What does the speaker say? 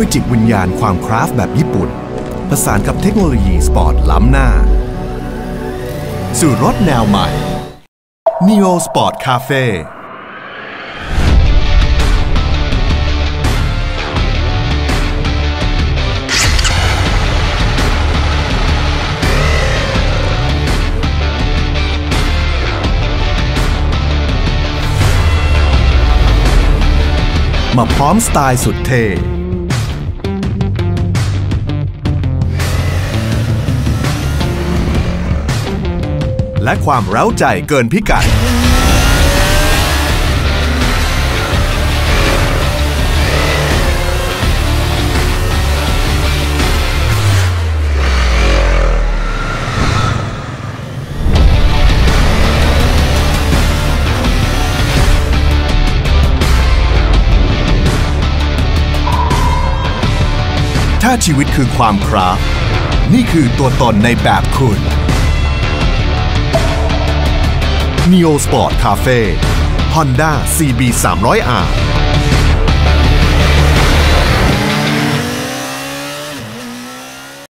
ด้วยจิตวิญญาณความคราฟต์แบบญี่ปุ่นผสานกับเทคโนโลยีสปอร์ตล้ำหน้าสู่รถแนวใหม่ Neo Sport Cafeมาพร้อมสไตล์สุดเท่และความเร้าใจเกินพิกัดถ้าชีวิตคือความคราฟต์นี่คือตัวตนในแบบคุณ Neo Sport Cafe Honda CB 300R